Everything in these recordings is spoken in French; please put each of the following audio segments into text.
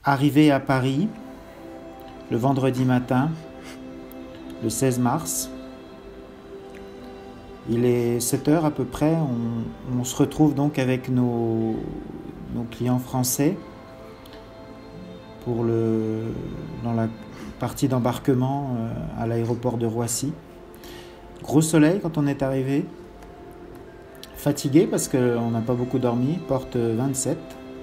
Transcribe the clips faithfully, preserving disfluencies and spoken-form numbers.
arrivé à Paris le vendredi matin, le seize mars. Il est sept heures à peu près. On, on se retrouve donc avec nos, nos clients français pour le, dans la partie d'embarquement à l'aéroport de Roissy. Gros soleil quand on est arrivé. Fatigué parce qu'on n'a pas beaucoup dormi, porte vingt-sept.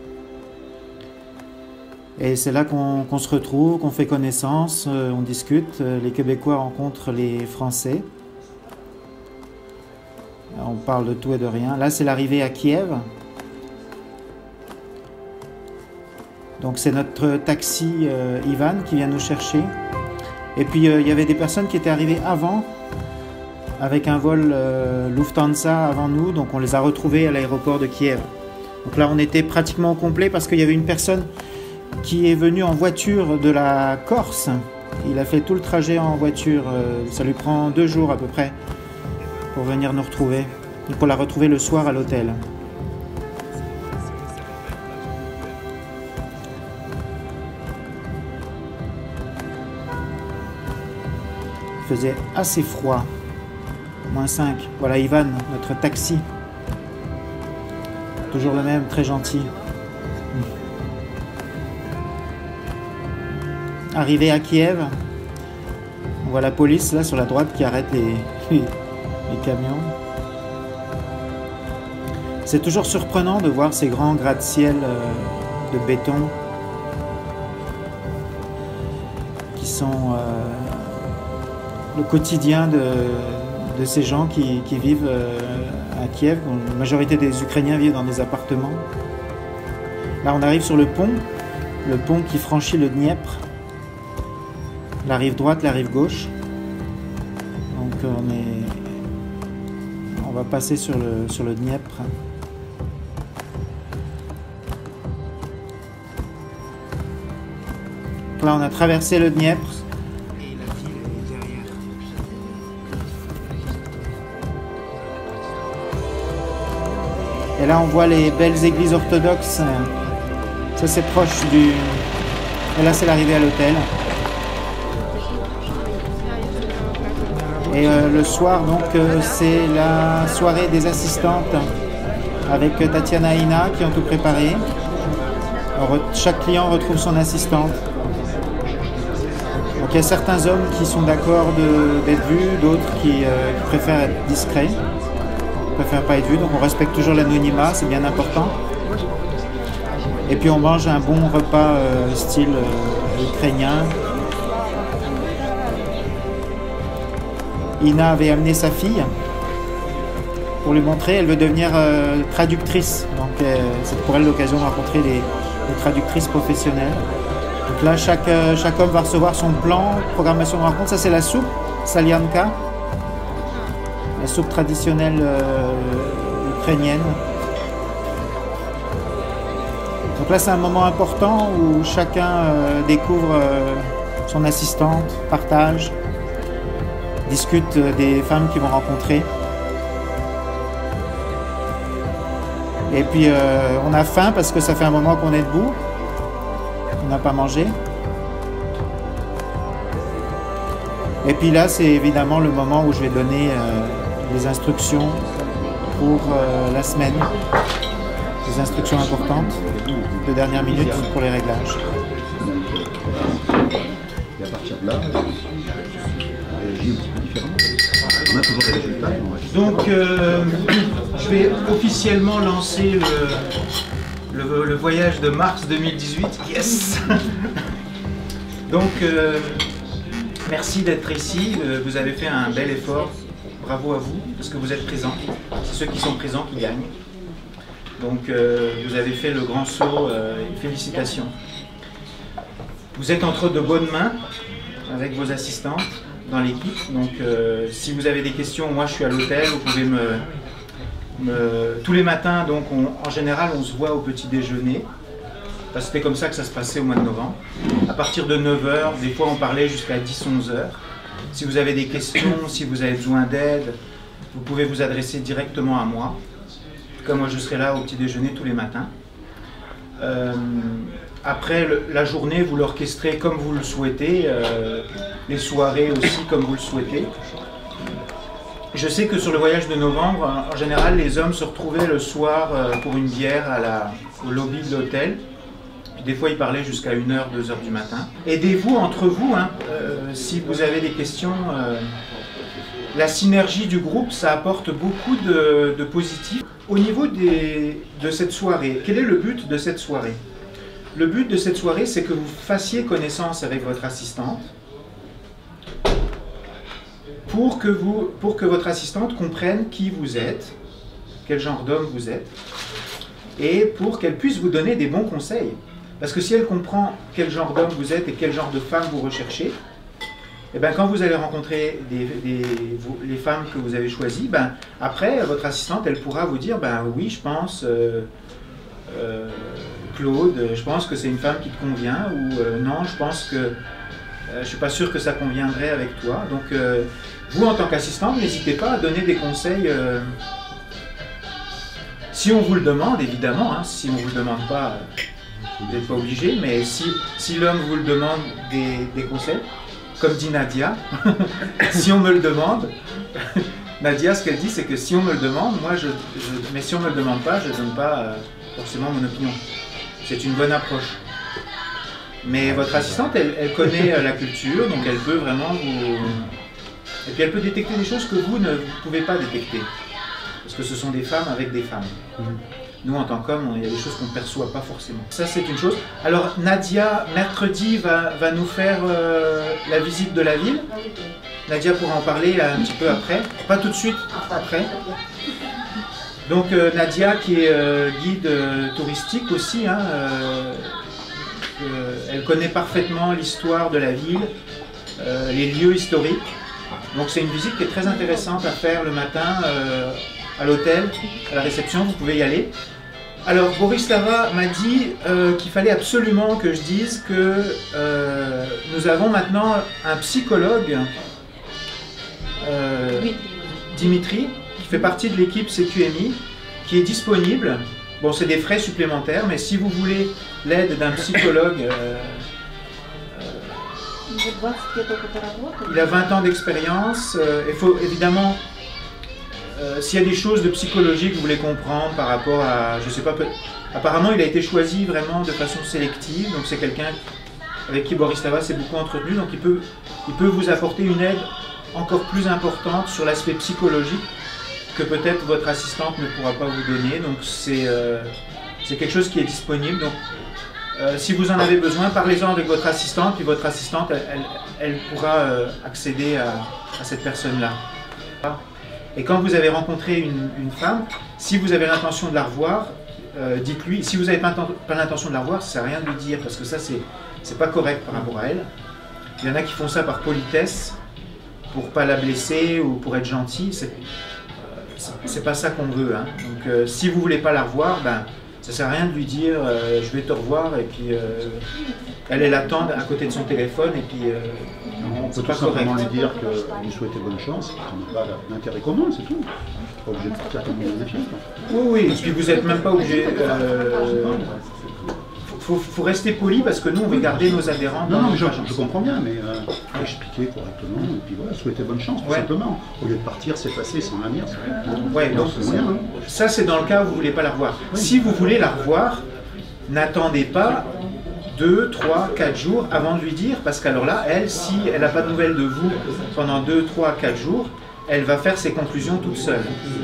Et c'est là qu'on qu'on se retrouve, qu'on fait connaissance, on discute. Les Québécois rencontrent les Français. On parle de tout et de rien. Là, c'est l'arrivée à Kiev. Donc c'est notre taxi euh, Ivan qui vient nous chercher. Et puis euh, il y avait des personnes qui étaient arrivées avant, avec un vol euh, Lufthansa avant nous, donc on les a retrouvés à l'aéroport de Kiev. Donc là on était pratiquement au complet parce qu'il y avait une personne qui est venue en voiture de la Corse. Il a fait tout le trajet en voiture, euh, ça lui prend deux jours à peu près pour venir nous retrouver. Donc on l'a retrouvé le soir à l'hôtel. Il faisait assez froid. moins cinq. Voilà Ivan, notre taxi. Toujours le même, très gentil. Arrivé à Kiev, on voit la police là sur la droite qui arrête les, les, les camions. C'est toujours surprenant de voir ces grands gratte-ciel euh, de béton qui sont euh, le quotidien de, de ces gens qui, qui vivent euh, à Kiev. La majorité des Ukrainiens vivent dans des appartements. Là, on arrive sur le pont, le pont qui franchit le Dniepr, la rive droite, la rive gauche. Donc, on est, on va passer sur le sur le Dniepr. Là, on a traversé le Dniepr. Et là, on voit les belles églises orthodoxes. Ça, c'est proche du... Et là, c'est l'arrivée à l'hôtel. Et euh, le soir, donc, euh, c'est la soirée des assistantes avec Tatiana et Ina qui ont tout préparé. Alors, chaque client retrouve son assistante. Donc, il y a certains hommes qui sont d'accord d'être vus, d'autres qui, euh, qui préfèrent être discrets. Préfère pas être vu, donc on respecte toujours l'anonymat, c'est bien important. Et puis on mange un bon repas euh, style euh, ukrainien. Ina avait amené sa fille pour lui montrer, elle veut devenir euh, traductrice, donc euh, c'est pour elle l'occasion de rencontrer les, les traductrices professionnelles. Donc là, chaque, euh, chaque homme va recevoir son plan, programmation de rencontre. Ça, c'est la soupe, Salianka. La soupe traditionnelle euh, ukrainienne. Donc là, c'est un moment important où chacun euh, découvre euh, son assistante, partage, discute euh, des femmes qu'ils vont rencontrer. Et puis, euh, on a faim parce que ça fait un moment qu'on est debout. On n'a pas mangé. Et puis là, c'est évidemment le moment où je vais donner euh, les instructions pour euh, la semaine, des instructions importantes de dernière minute pour les réglages. Et à partir de là, on réagit un petit peu différemment. On a toujours des résultats. Donc, euh, je vais officiellement lancer le, le, le voyage de mars deux mille dix-huit. Yes. Donc, euh, merci d'être ici. Vous avez fait un bel effort. Bravo à vous, parce que vous êtes présents. C'est ceux qui sont présents qui gagnent. Donc, euh, vous avez fait le grand saut. Euh, félicitations. Vous êtes entre de bonnes mains avec vos assistantes dans l'équipe. Donc, euh, si vous avez des questions, moi je suis à l'hôtel. Vous pouvez me, me... Tous les matins, donc, on, en général, on se voit au petit déjeuner. C'était comme ça que ça se passait au mois de novembre. À partir de neuf heures, des fois on parlait jusqu'à dix à onze heures. Si vous avez des questions, si vous avez besoin d'aide, vous pouvez vous adresser directement à moi. Comme moi je serai là au petit déjeuner tous les matins. Euh, après le, la journée, vous l'orchestrez comme vous le souhaitez, euh, les soirées aussi comme vous le souhaitez. Je sais que sur le voyage de novembre, en général, les hommes se retrouvaient le soir euh, pour une bière à la, au lobby de l'hôtel. Des fois, ils parlaient jusqu'à une heure, deux heures du matin. Aidez-vous entre vous, hein, euh, si vous avez des questions. Euh, la synergie du groupe, ça apporte beaucoup de, de positif. Au niveau des, de cette soirée, quel est le but de cette soirée? Le but de cette soirée, c'est que vous fassiez connaissance avec votre assistante pour que, vous, pour que votre assistante comprenne qui vous êtes, quel genre d'homme vous êtes, et pour qu'elle puisse vous donner des bons conseils. Parce que si elle comprend quel genre d'homme vous êtes et quel genre de femme vous recherchez, et ben quand vous allez rencontrer des, des, vous, les femmes que vous avez choisies, ben après, votre assistante, elle pourra vous dire, ben oui, je pense, euh, euh, Claude, je pense que c'est une femme qui te convient, ou euh, non, je pense que euh, je ne suis pas sûr que ça conviendrait avec toi. Donc, euh, vous, en tant qu'assistante, n'hésitez pas à donner des conseils. Euh, si on vous le demande, évidemment, hein, si on ne vous le demande pas, vous n'êtes pas obligé, mais si, si l'homme vous le demande des, des conseils, comme dit Nadia, si on me le demande, Nadia, ce qu'elle dit, c'est que si on me le demande, moi, je, je mais si on ne me le demande pas, je ne donne pas euh, forcément mon opinion. C'est une bonne approche. Mais votre assistante, elle, elle connaît euh, la culture, donc elle peut vraiment vous... Et puis elle peut détecter des choses que vous ne pouvez pas détecter. Parce que ce sont des femmes avec des femmes. Mmh. Nous, en tant qu'hommes, il y a des choses qu'on ne perçoit pas forcément. Ça, c'est une chose. Alors, Nadia, mercredi, va, va nous faire euh, la visite de la ville. Nadia pourra en parler un petit peu après. Pas tout de suite, après. Donc, euh, Nadia, qui est euh, guide euh, touristique aussi, hein, euh, euh, elle connaît parfaitement l'histoire de la ville, euh, les lieux historiques. Donc, c'est une visite qui est très intéressante à faire le matin euh, à l'hôtel, à la réception. Vous pouvez y aller. Alors, Borislava m'a dit euh, qu'il fallait absolument que je dise que euh, nous avons maintenant un psychologue, euh, Dimitri, qui fait partie de l'équipe C Q M I, qui est disponible. Bon, c'est des frais supplémentaires, mais si vous voulez l'aide d'un psychologue, euh, euh, il a vingt ans d'expérience. Euh, il faut évidemment... Euh, S'il y a des choses de psychologie que vous voulez comprendre par rapport à, je sais pas, apparemment il a été choisi vraiment de façon sélective, donc c'est quelqu'un avec qui Borislava s'est beaucoup entretenu, donc il peut, il peut vous apporter une aide encore plus importante sur l'aspect psychologique que peut-être votre assistante ne pourra pas vous donner, donc c'est euh, c'est quelque chose qui est disponible. Donc euh, si vous en avez besoin, parlez-en avec votre assistante, puis votre assistante elle, elle, elle pourra euh, accéder à, à cette personne-là. Et quand vous avez rencontré une, une femme, si vous avez l'intention de la revoir, euh, dites-lui. Si vous n'avez pas, pas l'intention de la revoir, ça ne sert à rien de lui dire, parce que ça, c'est pas correct par rapport à elle. Il y en a qui font ça par politesse, pour ne pas la blesser ou pour être gentil. C'est euh, pas ça qu'on veut. Hein. Donc, euh, si vous ne voulez pas la revoir, ben, ça ne sert à rien de lui dire euh, je vais te revoir, et puis euh, elle, elle attend à côté de son téléphone, et puis... Euh, on peut pas simplement lui dire que vous souhaitez bonne chance, qu'on n'a pas l'intérêt commun, c'est tout. Pas obligé de partir comme une fieste. Oui, oui, et puis vous n'êtes même pas obligé. Euh, faut, faut rester poli parce que nous, on veut garder nos adhérents. Non, non, mais je, je comprends bien, mais euh, expliquer correctement, et puis voilà, souhaiter bonne chance, tout ouais. simplement. Au lieu de partir, s'effacer sans la dire. Ouais, donc, moyen, ça, c'est dans le cas où vous ne voulez pas la revoir. Oui. Si vous voulez la revoir, n'attendez pas deux, trois, quatre jours avant de lui dire, parce qu'alors là, elle, si elle n'a pas de nouvelles de vous pendant deux, trois, quatre jours, elle va faire ses conclusions toute seule.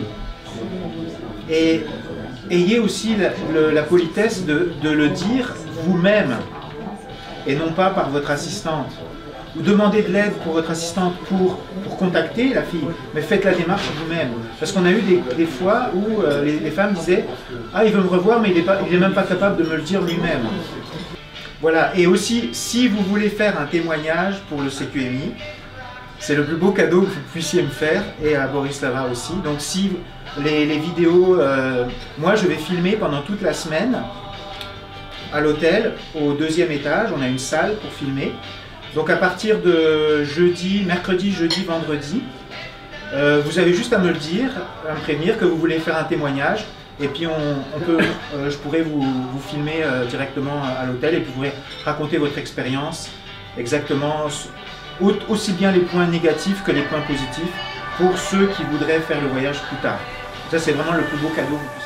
Et ayez aussi la, le, la politesse de, de le dire vous-même, et non pas par votre assistante. Vous demandez de l'aide pour votre assistante pour, pour contacter la fille, mais faites la démarche vous-même. Parce qu'on a eu des, des fois où euh, les, les femmes disaient « Ah, il veut me revoir, mais il n'est même pas capable de me le dire lui-même. » Voilà, et aussi, si vous voulez faire un témoignage pour le C Q M I, c'est le plus beau cadeau que vous puissiez me faire, et à Borislava aussi. Donc si les, les vidéos, euh, moi je vais filmer pendant toute la semaine à l'hôtel, au deuxième étage, on a une salle pour filmer. Donc à partir de jeudi, mercredi, jeudi, vendredi, euh, vous avez juste à me le dire, à me prévenir que vous voulez faire un témoignage. Et puis on, on peut, euh, je pourrais vous, vous filmer euh, directement à l'hôtel et puis vous pourrez raconter votre expérience exactement, aussi bien les points négatifs que les points positifs pour ceux qui voudraient faire le voyage plus tard. Ça c'est vraiment le plus beau cadeau.